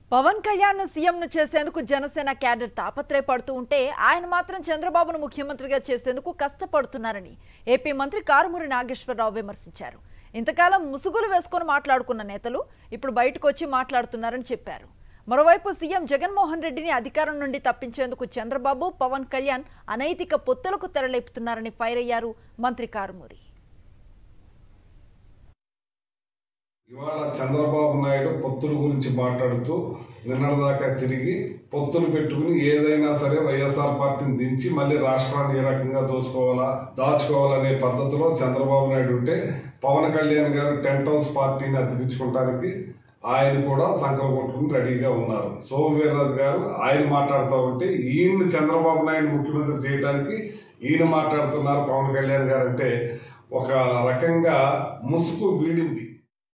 పవన్ కళ్యాణ్ ను సీఎం ను చేసేందుకు జనసేన క్యాడర్ తాపత్రయపడుతూ ఉంటే ఆయన మాత్రం చంద్రబాబును ముఖ్యమంత్రిగా చేసేందుకు కష్టపడుతున్నారని ఏపీ మంత్రి కారుమూరి నాగేశ్వరరావు విమర్శించారు. ఇంతకాలం ముసుగులు వేసుకొని మాట్లాడుకున్న నేతలు ఇప్పుడు బయటకు వచ్చి మాట్లాడుతున్నారని చెప్పారు. మరోవైపు సీఎం జగన్మోహన్ రెడ్డిని అధికారం నుండి తప్పించేందుకు చంద్రబాబు, పవన్ కళ్యాణ్ అనైతిక పొత్తులకు తెరలేపుతున్నారని ఫైర్ అయ్యారు మంత్రి కారుమూరి. ఇవాళ చంద్రబాబు నాయుడు పొత్తుల గురించి మాట్లాడుతూ నిన్నటిదాకా తిరిగి పొత్తులు పెట్టుకుని ఏదైనా సరే వైఎస్ఆర్ పార్టీని దించి మళ్ళీ రాష్ట్రాన్ని ఏ రకంగా దాచుకోవాలనే పద్ధతిలో చంద్రబాబు నాయుడు ఉంటే, పవన్ కళ్యాణ్ గారు టెంట్ హౌస్ పార్టీని అతికించుకోవడానికి ఆయన కూడా సంకల్పం రెడీగా ఉన్నారు. సోమవీర్రాజు గారు ఆయన మాట్లాడుతూ ఉంటే ఈయన చంద్రబాబు నాయుడు ముఖ్యమంత్రి చేయడానికి ఈయన మాట్లాడుతున్నారు. పవన్ కళ్యాణ్ గారు అంటే ఒక రకంగా ముసుగు వీడింది.